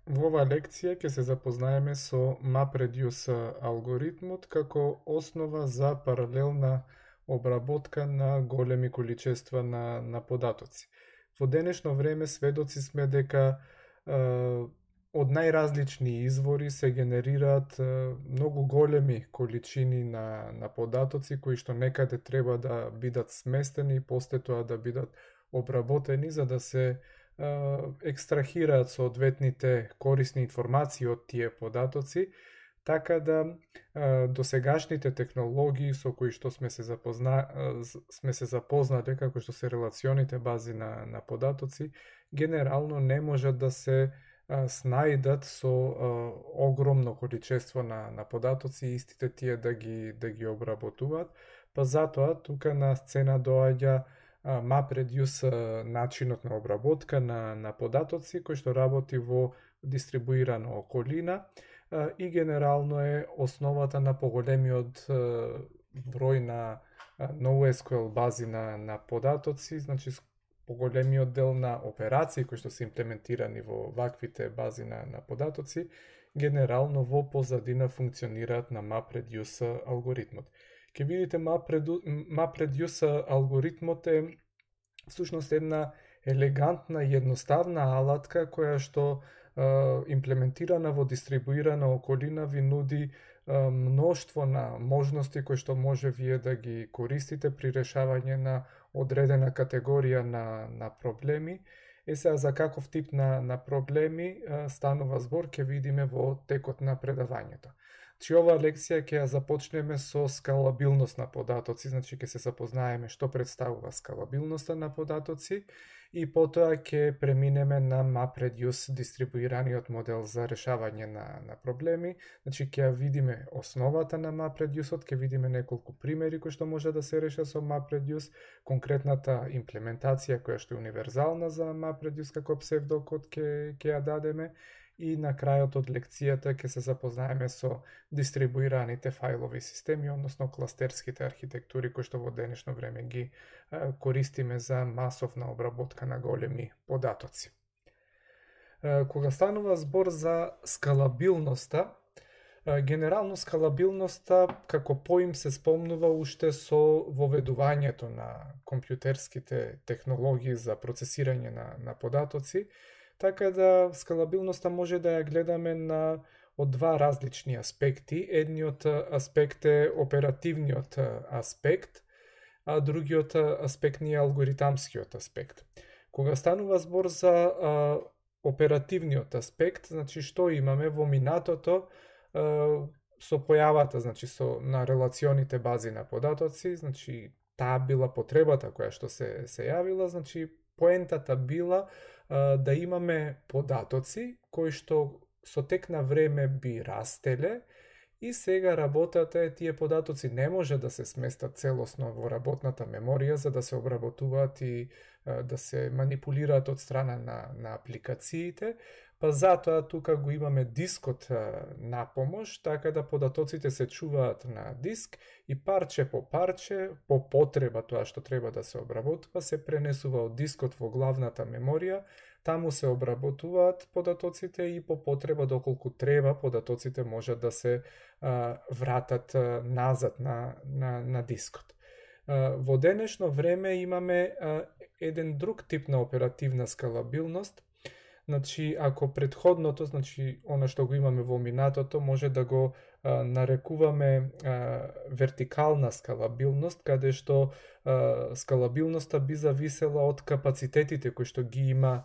Во оваа лекција ќе се запознаеме со MapReduce алгоритмот како основа за паралелна обработка на големи количества на податоци. Во денешно време сведоци сме дека од најразлични извори се генерираат многу големи количини на податоци кои што некаде треба да бидат сместени и после тоа да бидат обработени за да се екстрахираат соодветните корисни информации од тие податоци, така да досегашните технологии со кои што сме се запознали, како што се релационите бази на податоци, генерално не можат да се снајдат со огромно количество на податоци и истите тие да ги обработуваат, па затоа тука на сцена доаѓа MapReduce начинот на обработка на податоци кој што работи во дистрибуирана околина и генерално е основата на поголемиот број на NoSQL бази на податоци, значи поголемиот дел на операции кои што се имплементирани во ваквите бази на податоци, генерално во позадина функционираат на MapReduce алгоритмот. Ке видите MapReduce алгоритмот е всушност една елегантна и едноставна алатка која што имплементирана во дистрибуирана околина ви нуди мноштво на можности кои што може вие да ги користите при решавање на одредена категорија на проблеми. Сега за каков тип на проблеми станува збор ќе видиме во текот на предавањето. Значи оваа лекција ќе ја започнеме со скалабилност на податоци, значи ќе се запознаеме што представува скалабилноста на податоци и потоа ќе преминеме на MapReduce дистрибуираниот модел за решавање на проблеми. Значи ќе ја видиме основата на MapReduce-от, ќе видиме неколку примери кои што може да се решат со MapReduce, конкретната имплементација која што е универзална за MapReduce како псевдокод ќе ја дадеме и на крајот од лекцијата ќе се запознаеме со дистрибуираните фајлови системи, односно кластерските архитектури кои што во денешно време ги користиме за масовна обработка на големи податоци. Кога станува збор за скалабилноста, генерално скалабилноста како поим се спомнува уште со воведувањето на компјутерските технологии за процесирање на податоци, така да скалабилноста може да ја гледаме од два различни аспекти. Едниот аспект е оперативниот аспект, а другиот аспект е алгоритамскиот аспект. Кога станува збор за оперативниот аспект, значи што имаме во минатото со појавата, значи на релационите бази на податоци, значи таа била потребата која што се јавила, значи поентата била да имаме податоци кои што со тек на време би растеле и сега работата е тие податоци не може да се сместат целосно во работната меморија за да се обработуваат и да се манипулираат од страна на апликациите, па затоа тука го имаме дискот на помош, така да податоците се чуваат на диск и парче по потреба тоа што треба да се обработува, се пренесува од дискот во главната меморија, таму се обработуваат податоците и по потреба доколку треба податоците можат да се вратат назад на дискот. Во денешно време имаме еден друг тип на оперативна скалабилност. Значи, ако предходното, значи она што го имаме во минатото, може да го нарекуваме вертикална скалабилност, каде што скалабилноста би зависела од капацитетите кои што ги има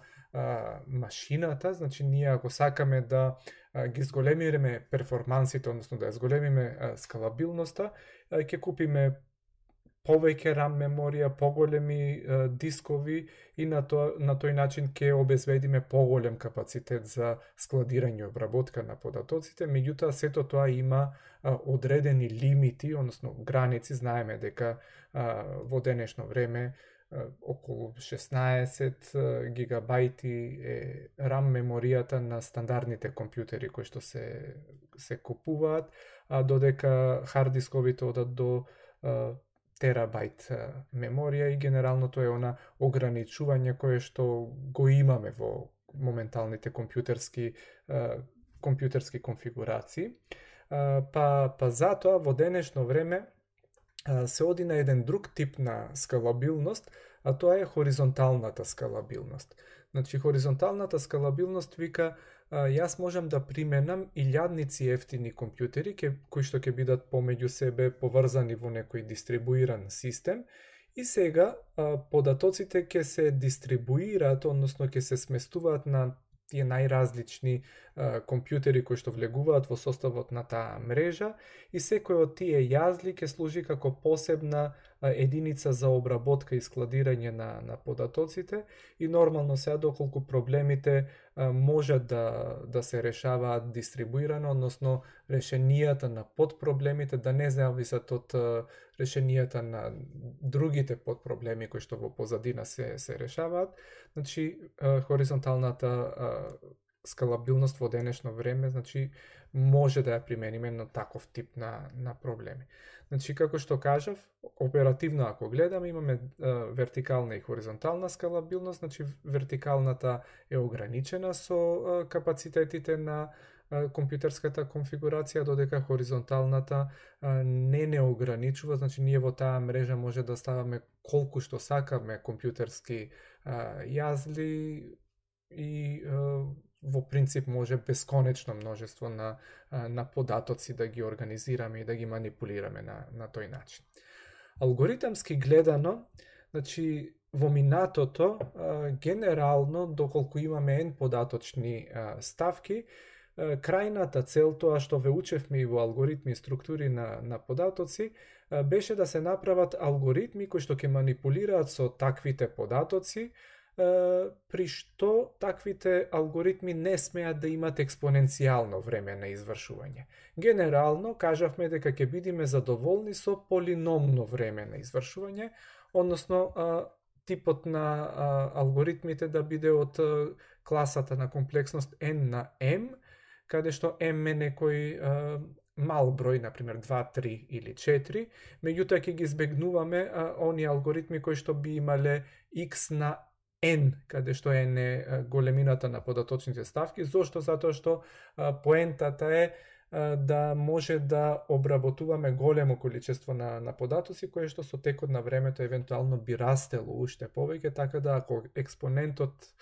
машината, значи ние ако сакаме да ги зголемиме перформансите, односно да ја зголемиме скалабилноста, ќе купиме повеќе RAM меморија, поголеми дискови и на тој начин ќе обезбедиме поголем капацитет за складирање и обработка на податоците, меѓутоа сето тоа има одредени лимити, односно граници, знаеме дека во денешно време околу 16 гигабајти е RAM меморијата на стандардните компјутери кои што се купуваат, додека хард дисковите одат до терабајт меморија и генерално тоа е она ограничување кое што го имаме во моменталните компјутерски конфигурации. Па затоа во денешно време се оди на еден друг тип на скалабилност, а тоа е хоризонталната скалабилност. Значи, хоризонталната скалабилност вика, јас можам да применам илјадници ефтини компјутери кои што ќе бидат помеѓу себе поврзани во некој дистрибуиран систем, и сега податоците ќе се дистрибуираат, односно ќе се сместуваат на тие најразлични компјутери кои што влегуваат во составот на таа мрежа, и секој од тие јазли ќе служи како посебна единица за обработка и складирање на податоците, и нормално сега доколку проблемите можат да се решаваат дистрибуирано, односно решенијата на подпроблемите да не зависат од решенијата на другите подпроблеми кои што во позадина се решаваат. Значи, хоризонталната скалабилност во денешно време, значи, може да ја примениме на таков тип на проблеми. Значи, како што кажав, оперативно ако гледаме, имаме вертикална и хоризонтална скалабилност. Значи, вертикалната е ограничена со капацитетите на компјутерската конфигурација, додека хоризонталната не ограничува. Значи, ние во таа мрежа може да ставаме колку што сакаме компјутерски јазли и во принцип може бесконечно множество на податоци да ги организираме и да ги манипулираме на тој начин. Алгоритамски гледано, значи, во минатото, генерално, доколку имаме N податочни ставки, крајната цел, тоа што ве учевме и во алгоритми и структури на податоци, беше да се направат алгоритми кои што ќе манипулираат со таквите податоци, при што таквите алгоритми не смеат да имат експоненцијално време на извршување. Генерално, кажавме дека ќе бидеме задоволни со полиномно време на извршување, односно типот на алгоритмите да биде од класата на комплексност n на m, каде што m е некој мал број, например 2, 3 или 4, меѓутоа ќе ги избегнуваме оние алгоритми кои што би имале x на n, каде што n е големината на податочните ставки. Зошто? Затоа што поентата е да може да обработуваме големо количество на податоци, кое што со текот на времето евентуално би растело уште повеќе, така да ако експонентот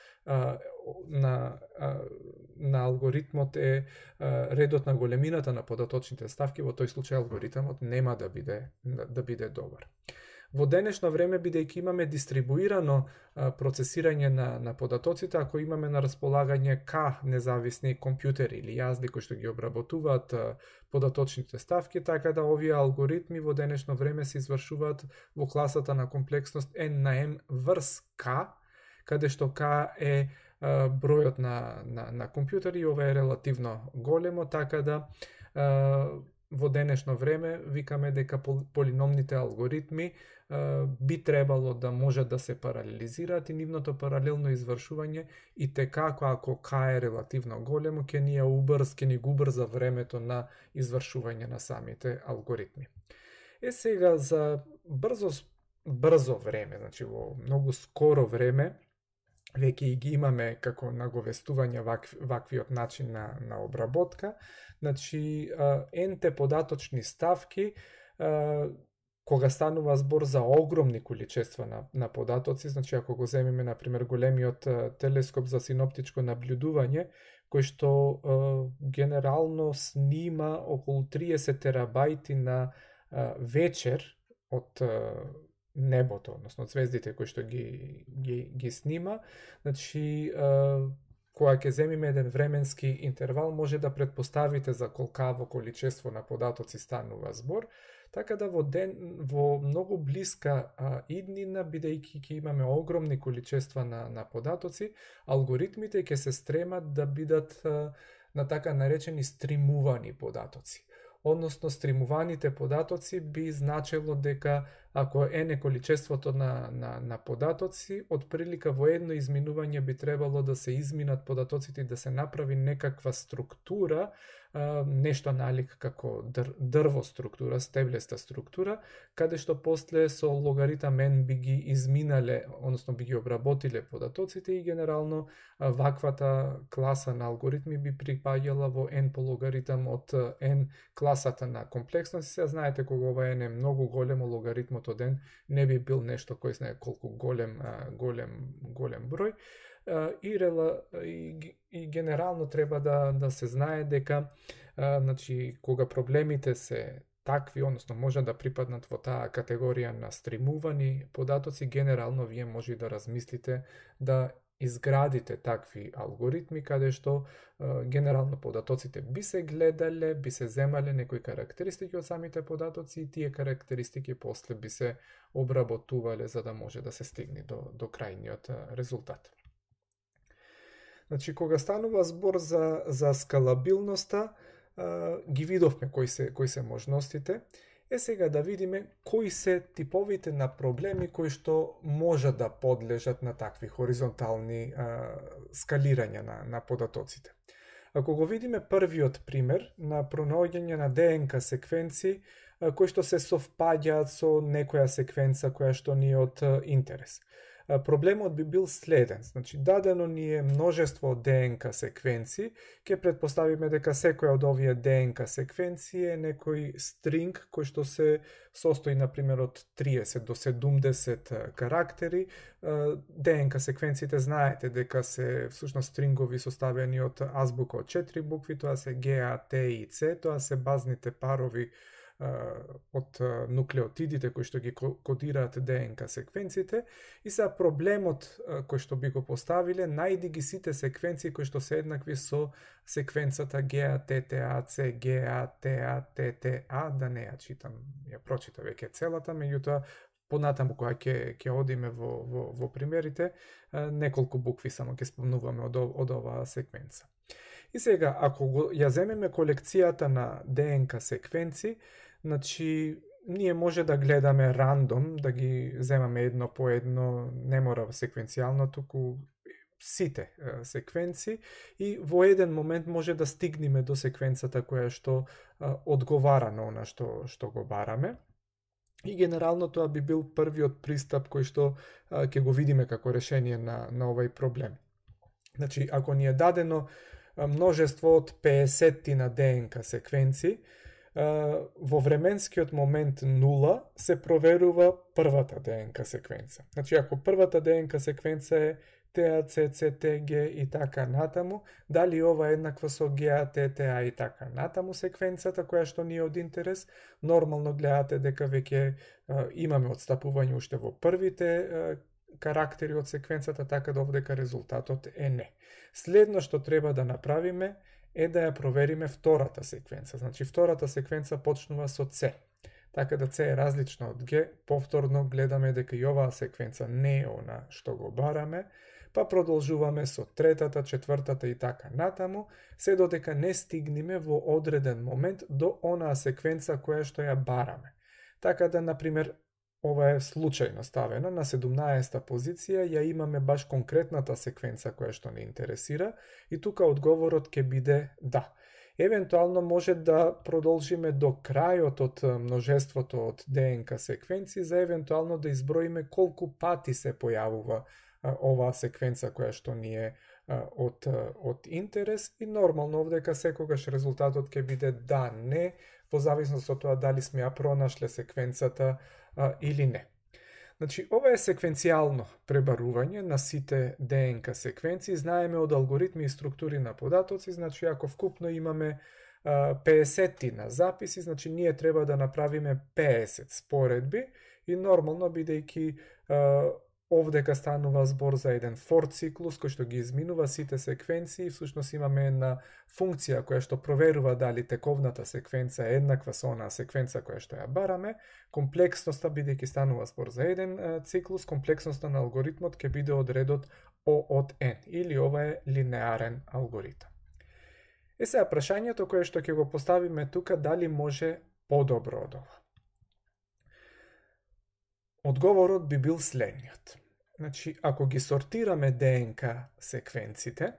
на алгоритмот е редот на големината на податочните ставки, во тој случај алгоритмот нема да биде добар. Во денешно време, бидејќи имаме дистрибуирано процесирање на податоците, ако имаме на располагање K независни компјутери или јазди кои што ги обработуваат податочните ставки, така да овие алгоритми во денешно време се извршуваат во класата на комплексност n на m врз K, каде што K е бројот на компјутери, и ова е релативно големо, така да во денешно време викаме дека полиномните алгоритми би требало да можат да се паралелизираат, и нивното паралелно извршување и tekako ако K е релативно големо ќе ни убрза времето на извршување на самите алгоритми. Сега за брзо време, значи во многу скоро време, веќе ги имаме како наговестување ваквиот начин на обработка. Значи, n-те податочни ставки, кога станува збор за огромни количества на податоци, значи ако го земеме, например, големиот телескоп за синоптичко наблюдување, кој што генерално снима околу 30 терабајти на вечер од небото, односно звездите кои што ги снима, значи кога ќе земиме еден временски интервал, може да предпоставите за колкаво количество на податоци станува збор, така да во многу блиска иднина, бидејќи ќе имаме огромни количества на податоци, алгоритмите ќе се стремат да бидат на така наречени стримувани податоци. Односно, стримуваните податоци би значело дека Ако n е количеството на податоци, отприлика во едно изминување би требало да се изминат податоците и да се направи некаква структура, нешто налик како дрво структура, стеблеста структура, каде што после со логаритам n би ги изминале, односно би ги обработиле податоците и генерално ваквата класа на алгоритми би припаѓала во n по логаритам од n класата на комплексност. Сега знаете кога ова n е многу големо, логаритмот од n не би бил нешто кој знае колку голем број. И генерално треба да се знае дека значи кога проблемите се такви, односно може да припаднат во таа категорија на стримувани податоци, генерално вие може да размислите да изградите такви алгоритми каде што генерално податоците би се гледале, би се земале некои карактеристики од самите податоци и тие карактеристики после би се обработувале за да може да се стигне до крајниот резултат. Значи, кога станува збор за скалабилноста, ги видовме кои се можностите. Сега да видиме кои се типовите на проблеми кои што може да подлежат на такви хоризонтални скалирања на податоците. Ако го видиме првиот пример на пронаоѓање на ДНК секвенци кои што се совпаѓаат со некоја секвенца која што ни е од интерес. Проблемот би бил следен. Значи, дадено ни е множество од ДНК секвенци, ќе предпоставиме дека секоја од овие ДНК секвенци е некој стринг кој што се состои, например, од 30 до 70 карактери. ДНК секвенците знаете дека се всушност стрингови составени од азбука од 4 букви, тоа се G, A, T и C, тоа се базните парови од нуклеотидите кои што ги кодираат ДНК секвенците. И сега проблемот кој што би го поставиле, најди ги сите секвенции кои што се еднакви со секвенцата GATTAC, GATATTA, да не ја читам, ја прочита веќе целата, меѓутоа понатаму кога ќе одиме во примерите, неколку букви само ќе спомнуваме од оваа секвенца. И сега, ако ја земеме колекцијата на ДНК секвенци, значи, ние може да гледаме рандом, да ги земаме едно по едно, не мора секвенцијално, туку сите секвенци и во еден момент може да стигнеме до секвенцата која што одговара на она што го бараме. И генерално тоа би бил првиот пристап кој што ќе го видиме како решение на овој проблем. Значи, ако ни е дадено множество од 50 на ДНК секвенци, во временскиот момент 0 се проверува првата ДНК секвенца. Значи, ако првата ДНК секвенца е TACCTG и така натаму, дали ова е еднаква со GATTA и така натаму секвенцата која што ни е од интерес, нормално гледате дека веќе имаме отстапување уште во првите карактери од секвенцата, така да овдека резултатот е не. Следно што треба да направиме е да ја провериме втората секвенца. Значи, втората секвенца почнува со C. Така да C е различно од G, повторно гледаме дека и оваа секвенца не е она што го бараме, па продолжуваме со третата, четвртата и така натаму, се додека не стигнеме во одреден момент до онаа секвенца која што ја бараме. Така да, например, ова е случајно ставено, на 17-та позиција ја имаме баш конкретната секвенца која што не интересира и тука одговорот ќе биде да. Евентуално може да продолжиме до крајот од множеството од ДНК секвенци за евентуално да изброиме колку пати се појавува оваа секвенца која што ни е од интерес и нормално овдека секогаш резултатот ќе биде да, не, во зависност од тоа дали сме ја пронашле секвенцата или не. Значи, ова е секвенцијално пребарување на сите ДНК секвенции. Знаеме од алгоритми и структури на податоци, значи ако вкупно имаме 50 на записи, значи ние треба да направиме 50 споредби и нормално бидејќи овдека станува збор за еден for циклус кој што ги изминува сите секвенции, всушност имаме една функција која што проверува дали тековната секвенца е еднаква со онаа секвенца која што ја бараме. Комплексноста, бидејќи станува збор за еден циклус, комплексноста на алгоритмот ќе биде од редот O од N, или ова е линеарен алгоритам. Сега прашањето кое што ќе го поставиме тука, дали може подобро од ова? Одговорот би бил следниот. Значи, ако ги сортираме ДНК секвенците,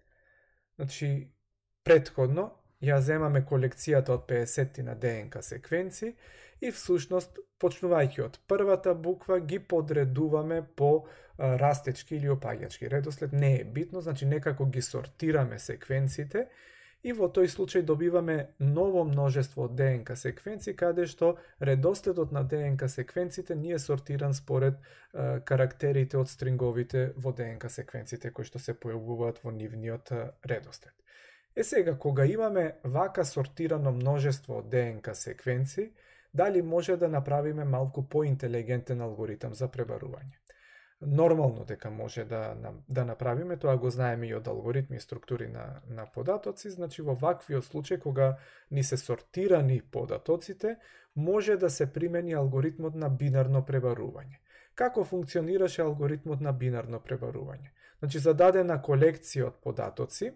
значи, претходно ја земаме колекцијата од 50 на ДНК секвенци и всушност, почнувајќи од првата буква, ги подредуваме по растечки или опаѓачки редослед. Не е битно, значи некако ги сортираме секвенците и во тој случај добиваме ново множество од ДНК секвенци, каде што редоследот на ДНК секвенците не е сортиран според карактерите од стринговите во ДНК секвенците кои што се појавуваат во нивниот редослед. Сега, кога имаме вака сортирано множество од ДНК секвенци, дали може да направиме малку поинтелигентен алгоритам за пребарување? Нормално дека може да направиме, тоа го знаеме и од алгоритми и структури на податоци, значи во ваквиот случај, кога ни се сортирани податоците, може да се примени алгоритмот на бинарно пребарување. Како функционираше алгоритмот на бинарно пребарување? Значи, за дадена колекција од податоци,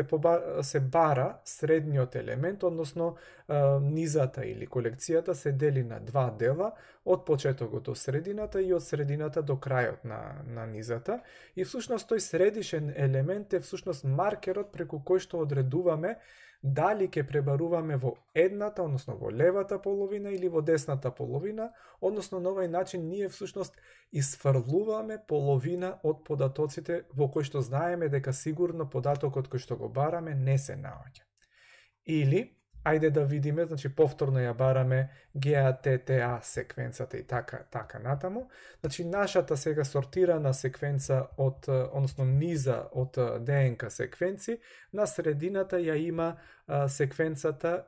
се бара средниот елемент, односно низата или колекцијата се дели на два дела, од почетокот до средината и од средината до крајот на низата. И всушност тој средишен елемент е всушност маркерот преку кој што одредуваме дали ќе пребаруваме во едната, односно во левата половина или во десната половина, односно на овој начин ние всушност исфрлуваме половина од податоците во кој што знаеме дека сигурно податокот кој што го бараме не се наоѓа. Или, ајде да видиме, значи повторно ја бараме GATTA секвенцата и така натаму. Значи нашата сега сортирана секвенца односно низа од ДНК секвенци, на средината ја има секвенцата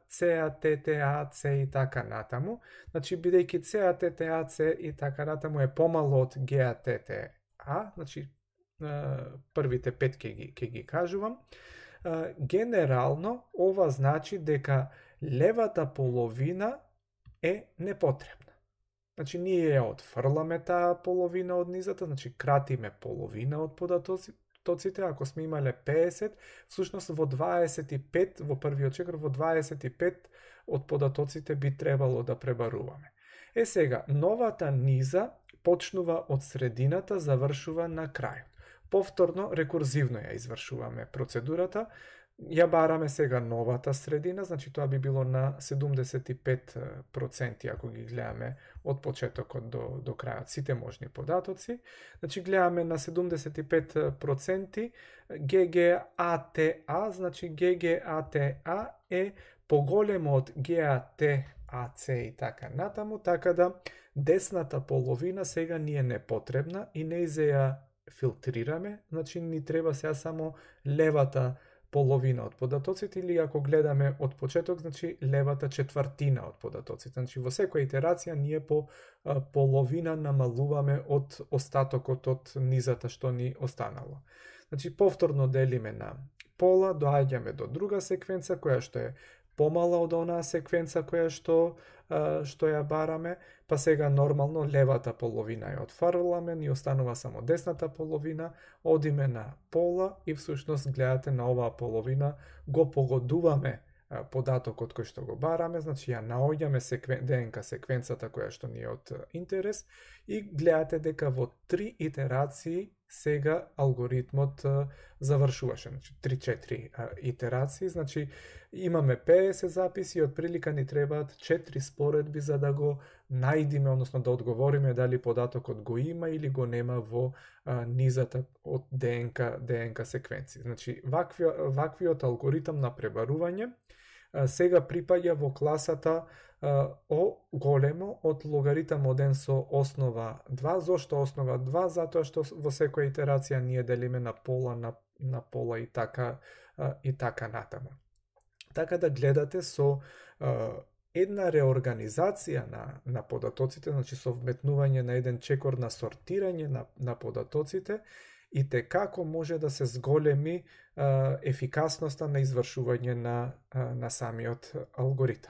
CATTAC и така натаму. Значи бидејќи CATTAC и така натаму е помало од GATTA, значи првите 5 ќе ги кажувам. Генерално, ова значи дека левата половина е непотребна. Значи, ние ја отфрламе таа половина од низата, значи кратиме половина од податоците, ако сме имале 50, всушност во 25, во првиот чекор, во 25 од податоците би требало да пребаруваме. Сега, новата низа почнува од средината, завршува на крајот. Повторно, рекурзивно ја извршуваме процедурата. Ја бараме сега новата средина, значи тоа би било на 75% ако ги гледаме од почетокот до крајот сите можни податоци. Значи гледаме на 75% GGATA, значи GGATA е поголемо од GATAC и така натаму, така да десната половина сега ни е непотребна и не ја филтрираме, значи ни треба сега само левата половина од податоците, или ако гледаме од почеток, значи левата четвртина од податоците. Значи во секоја итерација ние по половина намалуваме од остатокот од низата што ни останало. Значи повторно делиме на пола, доаѓаме до друга секвенца која што е помала од онаа секвенца која што ја бараме, па сега нормално левата половина ја отфрламе, ни останува само десната половина, одиме на пола и всушност гледате на оваа половина го погодуваме податокот кој што го бараме, значи ја наоѓаме ДНК секвенцата која што ни е од интерес и гледате дека во 3 итерации сега алгоритмот завршуваше, значи 3-4 итерации, значи имаме 50 записи и отприлика ни требаат 4 споредби за да го најдиме, односно да одговориме дали податокот го има или го нема во низата од ДНК секвенци. Значи ваквиот алгоритам на пребарување сега припаѓа во класата О големо од логаритам од n со основа 2. Зошто основа 2? Затоа што во секоја итерација ние делиме на пола и така натаму. Така да гледате со една реорганизација на податоците, значи со вметнување на еден чекор на сортирање на податоците, и те како може да се зголеми ефикасноста на извршување на самиот алгоритам.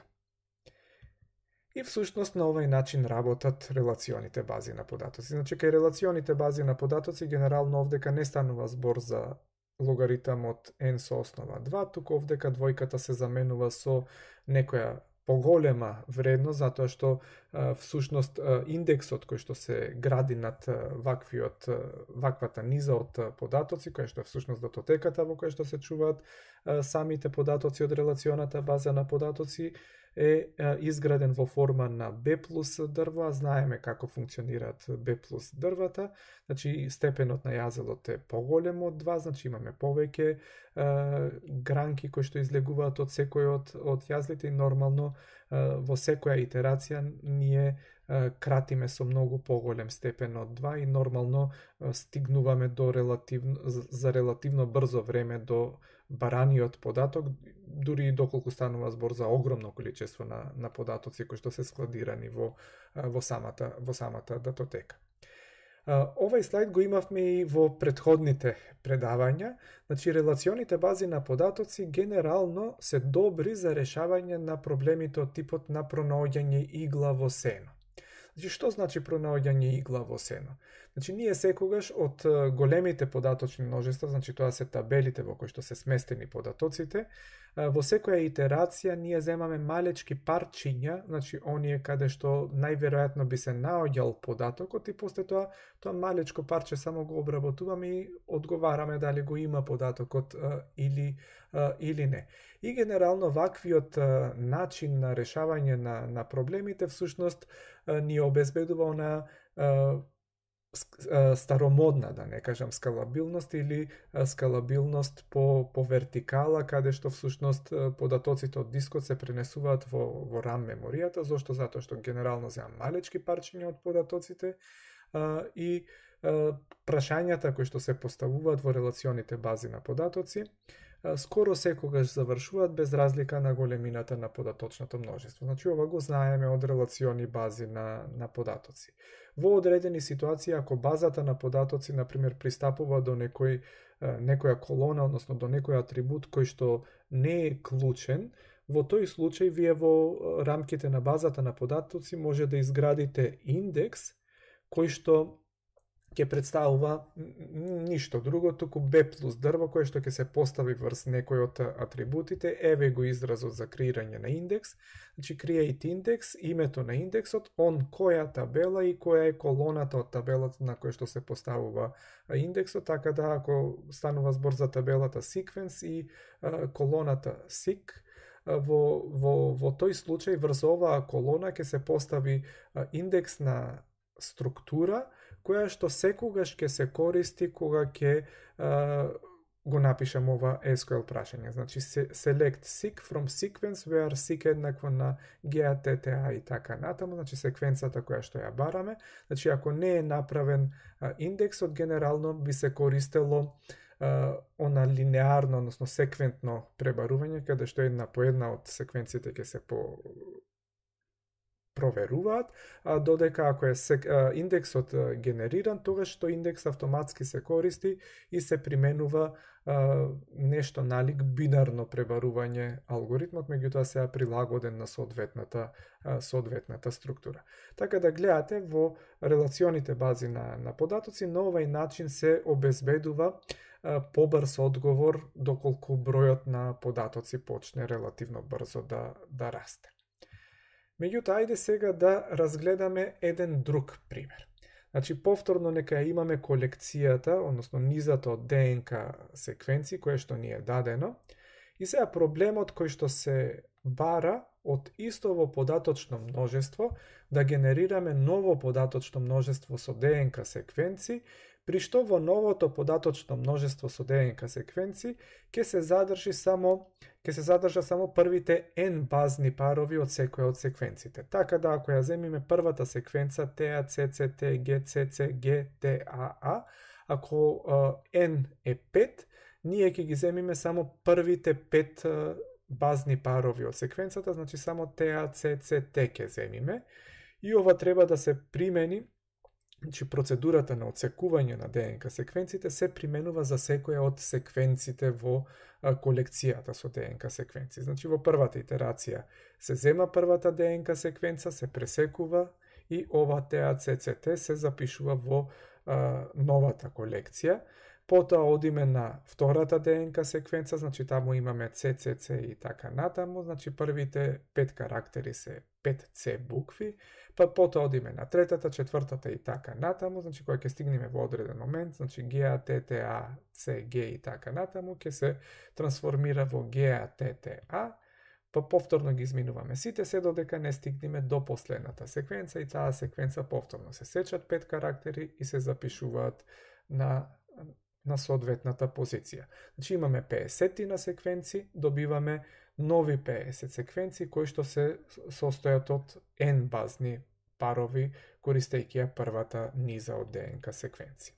И всушност на овој начин работат релационите бази на податоци. Значи, кај релационите бази на податоци, генерално овдека не станува збор за логаритам од n со основа 2, туку овдека двојката се заменува со некоја поголема вредност, затоа што всушност индексот кој што се гради над ваквата низа од податоци, која што е всушност датотеката во која што се чуваат самите податоци од релационата база на податоци, е изграден во форма на B плюс дрво, а знаеме како функционираат B плюс дрвата, значи степенот на јазелот е поголем од 2, значи имаме повеќе гранки кои што излегуваат од секој од јазлите и нормално во секоја итерација ние кратиме со многу поголем степен од 2 и нормално стигнуваме до за релативно брзо време до бараниот податок, дури и доколку станува збор за огромно количество на податоци кои што се складирани во самата датотека. Овај слайд го имавме и во претходните предавања. Значи, релационите бази на податоци генерално се добри за решавање на проблемите од типот на пронаоѓање игла во сено. Значи, што значи пронаоѓање игла во сено? Значи, ние секогаш од големите податочни множества, значи тоа се табелите во кои што се сместени податоците, во секоја итерација ние земаме малечки парчиња, значи оние каде што најверојатно би се наоѓал податокот и после тоа малечко парче само го обработуваме и одговараме дали го има податокот или не. И генерално ваквиот начин на решавање на проблемите всушност ни обезбедува она старомодна, да не кажам скалабилност или скалабилност по вертикала, каде што всушност податоците од дискот се пренесуваат во RAM меморијата. Зошто? Затоа што генерално земам малечки парчиња од податоците и прашањата кои што се поставуваат во релационите бази на податоци скоро секогаш завршуваат без разлика на големината на податочното множество. Значи, ова го знаеме од релациони бази на податоци. Во одредени ситуации, ако базата на податоци, например, пристапува до некоја колона, односно до некој атрибут кој што не е клучен, во тој случај вие во рамките на базата на податоци може да изградите индекс кој што ќе представува ништо друго, туку B плюс дрво, кое што ќе се постави врз некој од атрибутите. Еве го изразот за креирање на индекс. Значи, create index, името на индексот, која табела и која е колоната од табелата на која што се поставува индексот, така да ако станува збор за табелата sequence и колоната seq, во тој случај врз оваа колона ќе се постави индекс на структура, која што секогаш ќе се користи кога ќе го напишам ова SQL прашање. Значи, select seq from sequence where seq еднакво на GATTA и така натаму, значи секвенцата која што ја бараме. Значи, ако не е направен индексот, генерално би се користело она линеарно, односно секвентно пребарување, каде што една по една од секвенциите ќе се проверуваат, додека ако е индексот генериран, тогаш што индекс автоматски се користи и се применува нешто налик бинарно пребарување алгоритмот, меѓутоа се прилагоден на соодветната структура. Така да гледате во релационите бази на податоци, на овај начин се обезбедува побрз одговор доколку бројот на податоци почне релативно брзо да расте. Меѓутоа, ајде сега да разгледаме еден друг пример. Значи, повторно нека ја имаме колекцијата, односно низата од ДНК секвенци, кое што ни е дадено. И сега проблемот кој што се бара од истово податочно множество да генерираме ново податочно множество со ДНК секвенци, при што во новото податочно множество со ДНК секвенци ќе се задржа само првите N базни парови од секоја од секвенците. Така да ако ја земиме првата секвенца TACCT GCC GTAA, ако N е 5, ние ќе ги земиме само првите 5 базни парови од секвенцата, значи само TACCT ќе земиме. И ова треба да се примени. Значи, процедурата на отсекување на ДНК секвенците се применува за секоја од секвенците во колекцијата со ДНК секвенци. Значи, во првата итерација се зема првата ДНК секвенца, се пресекува и ова TACCT се запишува во новата колекција. Потоа одиме на втората ДНК секвенца, значи таму имаме CCC и така натаму, значи првите 5 карактери се 5C букви, па потоа одиме на третата, четвртата и така натаму, значи кога ќе стигнеме во одреден момент, значи GA, TTA, CG и така натаму, ќе се трансформира во GA, TTA, па повторно ги изминуваме сите, се додека не стигнеме до последната секвенца и таа секвенца повторно се сечат 5 карактери и се запишуваат на соодветната позиција. Значи имаме 50 на секвенци, добиваме нови 50 секвенци кои што се состојат од N базни парови, користејќи ја првата низа од ДНК секвенци.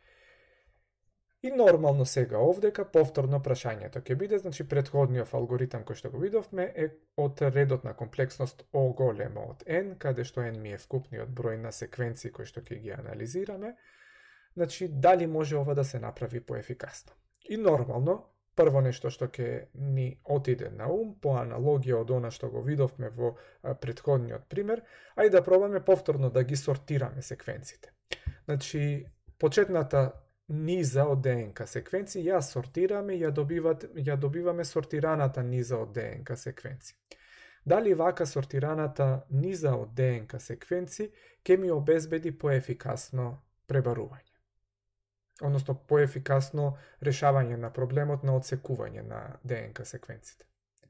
И нормално сега овдека повторно прашањето ќе биде, значи претходниот алгоритам кој што го видовме е од редот на комплексност O големо од N, каде што N ми е вкупниот број на секвенци кои што ќе ги анализираме. Значи, дали може ова да се направи поефикасно? И нормално, прво нешто што ќе ни отиде на ум, по аналогија од она што го видовме во претходниот пример, ајде да пробаме повторно да ги сортираме секвенците. Значи, почетната низа од ДНК секвенци ја сортираме и ја добиваме сортираната низа од ДНК секвенци. Дали вака сортираната низа од ДНК секвенци ќе ми обезбеди поефикасно пребарување? Односно поефикасно решавање на проблемот на одсекување на ДНК секвенците.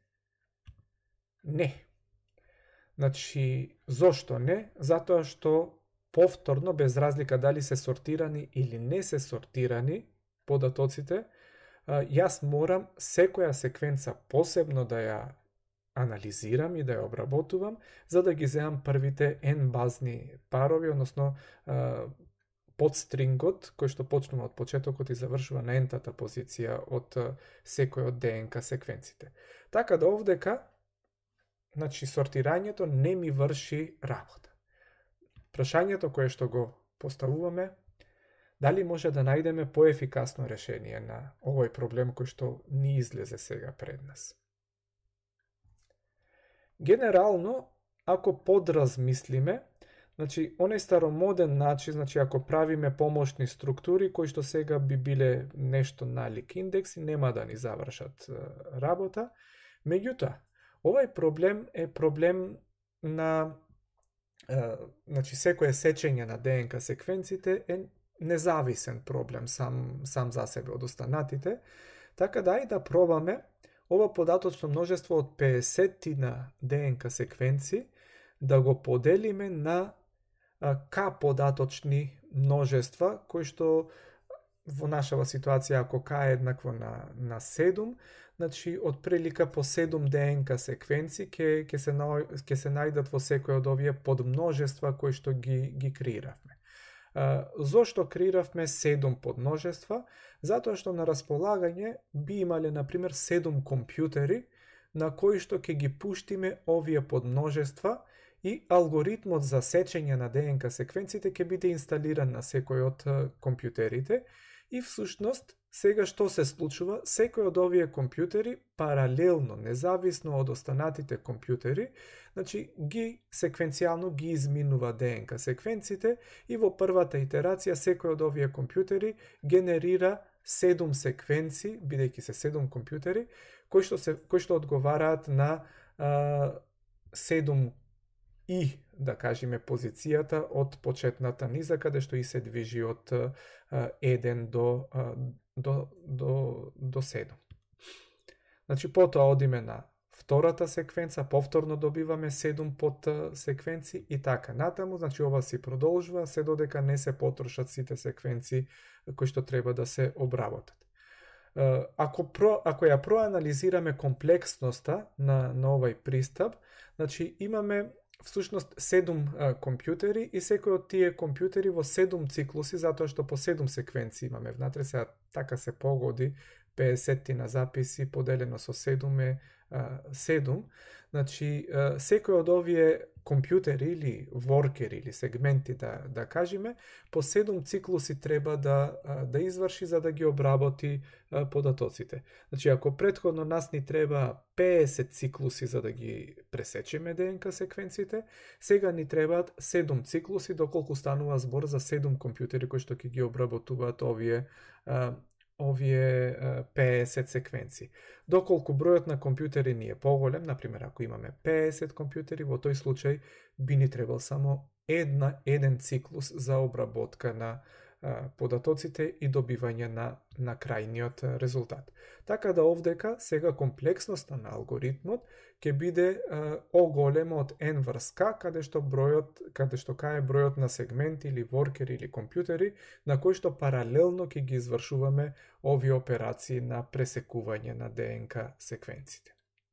Не. Значи, зошто не? Затоа што повторно, без разлика дали се сортирани или не се сортирани податоците, јас морам секоја секвенца посебно да ја анализирам и да ја обработувам, за да ги земам првите N базни парови, односно подстрингот, кој што почнува од почетокот и завршува на N-тата позиција од секој од ДНК секвенците. Така да овдека, значи, сортирањето не ми врши работа. Прашањето кое што го поставуваме, дали може да најдеме поефикасно решение на овој проблем кој што ни излезе сега пред нас. Генерално, ако подразмислиме, значи, оној старомоден начин, значи, ако правиме помошни структури, кои што сега би биле нешто налик индекси, нема да ни завршат работа. Меѓутоа, овој проблем е проблем на, значи, секое сечење на ДНК секвенците е независен проблем сам за себе од останатите, така да и да пробаме ова податочно множество од 50 на ДНК секвенци да го поделиме на К податочни множества, кои што во нашава ситуација, ако К е еднакво на 7, значи од прилика по 7 ДНК секвенци ќе се најдат во секој од овие подмножества кои што ги креиравме. Зошто креиравме 7 подмножества? Затоа што на располагање би имале, например, 7 компјутери на кои што ќе ги пуштиме овие подмножества и алгоритмот за сечење на ДНК секвенците ќе биде инсталиран на секој од компјутерите и всушност сега што се случува? Секој од овие компјутери паралелно, независно од останатите компјутери, значи ги секвенцијално ги изминува ДНК секвенците и во првата итерација секој од овие компјутери генерира 7 секвенци, бидејќи се 7 компјутери, кои што одговараат на 7 и, да кажеме, позицијата од почетната низа, каде што и се движи од 1 до 7. Значи, потоа одиме на втората секвенца, повторно добиваме 7 под секвенци и така натаму, значи ова си продолжува, се додека не се потрошат сите секвенци кои што треба да се обработат. Ако ја проанализираме комплексноста на овој пристап, значи имаме всушност 7 компјутери и секој од тие компјутери во 7 циклуси, затоа што по 7 секвенци имаме внатре, сега така се погоди 50 на записи поделено со 7 е 7. Значи, секој од овие компјутери или воркери или сегменти, да кажеме, по 7 циклуси треба да изврши за да ги обработи податоците. Значи, ако претходно нас ни треба 50 циклуси за да ги пресечеме ДНК секвенците, сега ни требаат 7 циклуси, доколку станува збор за 7 компјутери кои што ќе ги обработуваат овие 50 секвенци. Доколку бројот на компјутери ни е поголем, например, ако имаме 50 компјутери, во тој случај би ни требал само еден циклус за обработка на податоците и добивање на крајниот резултат. Така да овдека сега комплексноста на алгоритмот ќе биде оголема од n врз k, каде што k е бројот на сегменти или воркери или компјутери на кои што паралелно ќе ги извршуваме овие операции на пресекување на ДНК секвенците.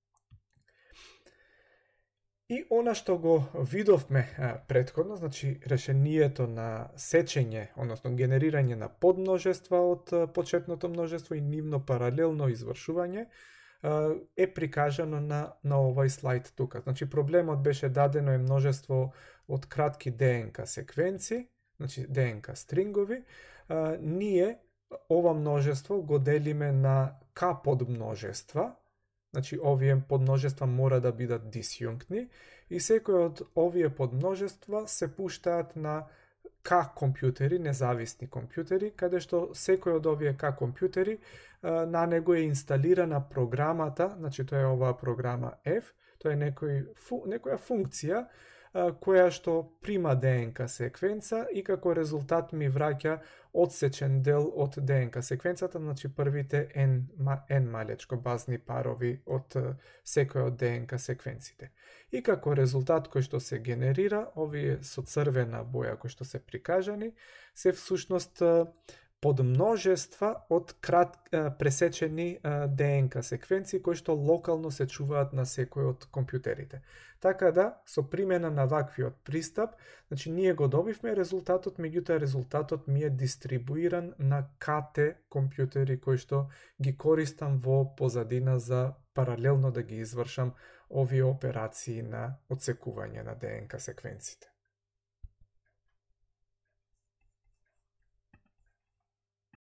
И она што го видовме претходно, значи решението на сечење, односно генерирање на подмножества од почетното множество и нивно паралелно извршување, е прикажано на овој слайд тука. Значи проблемот беше дадено е множество од кратки ДНК секвенци, значи ДНК стрингови. Ние ова множество го делиме на К подмножества, значи овие подмножества мора да бидат дисјунктни и секој од овие подмножества се пуштаат на К компјутери, независни компјутери, каде што секој од овие К компјутери на него е инсталирана програмата, значи тоа е оваа програма F, тоа е некоја функција која што прима ДНК секвенца и како резултат ми враќа одсечен дел од ДНК секвенцата, значи првите n малечко базни парови од секој од ДНК секвенците. И како резултат кој што се генерира, овие со црвена боја кои што се прикажани, се всушност подмножества од пресечени ДНК секвенции кои што локално се чуваат на секој од компјутерите. Така да, со примена на ваквиот пристап, значи ние го добивме резултатот, меѓутоа резултатот ми е дистрибуиран на КТ компјутери кои што ги користам во позадина за паралелно да ги извршам овие операции на одсекување на ДНК секвенците.